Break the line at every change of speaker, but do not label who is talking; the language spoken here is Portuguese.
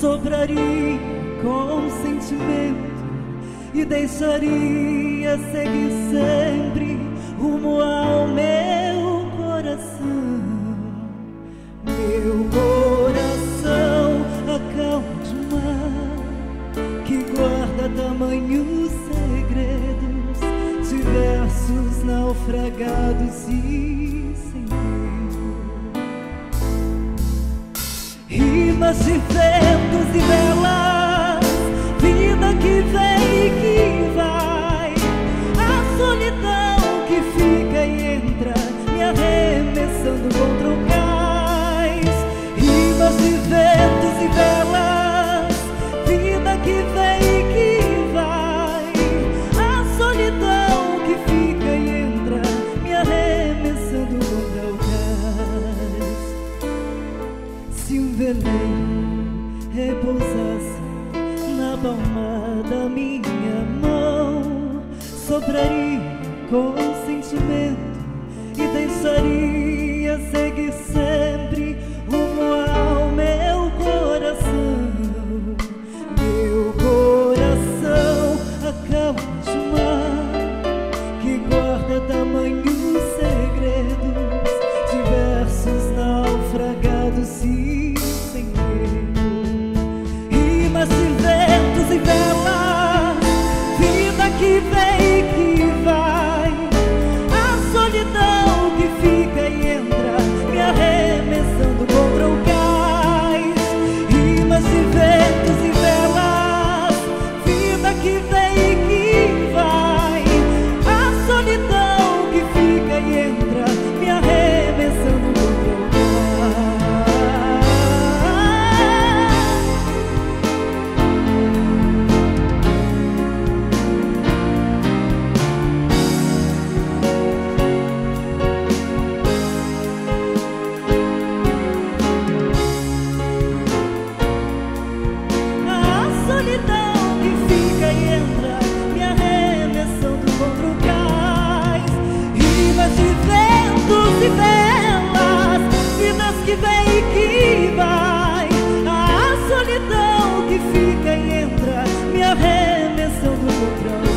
sopraria com sentimento e deixaria seguir sempre rumo ao meu coração. Meu coração acalma de mar que guarda tamanhos segredos, diversos naufragados e sem medo. Rimas de ventos e velas, vida que vem e que vai, a solidão que fica e entra, me arremessando contra o cais. Rimas de ventos e velas, vida que vem e que vai, a solidão que fica e entra, me arremessando contra o cais. Se um veleiro repousasse na palma da minha mão, sopraria com sentimento e deixaria seguir sempre rumo ao meu coração. Meu coração acalma de mar que guarda tamanhos segredos, diversos naufragados e sem medo. Rimas de ventos e velas, vida que vem e que vai, a solidão que fica e entra, me arremessando contra o cais. Rimas de ventos e velas, vida que vem e que vai, a solidão que fica e entra, me arremessando contra o e velas, vidas que vem e que vai, a solidão que fica e entra, me arremessando contra